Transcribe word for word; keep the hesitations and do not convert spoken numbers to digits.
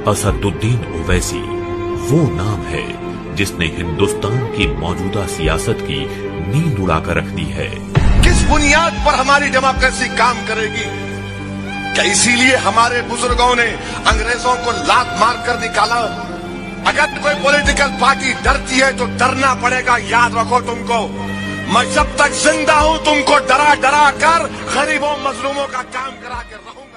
असदुद्दीन ओवैसी वो नाम है जिसने हिंदुस्तान की मौजूदा सियासत की नींद उड़ाकर रख दी है। किस बुनियाद पर हमारी डेमोक्रेसी काम करेगी? क्या इसीलिए हमारे बुजुर्गों ने अंग्रेजों को लात मार कर निकाला? अगर कोई पॉलिटिकल पार्टी डरती है तो डरना पड़ेगा। याद रखो तुमको, मैं जब तक जिंदा हूं तुमको डरा डरा कर गरीबों मजलूमों का काम करा कर रहूंगा।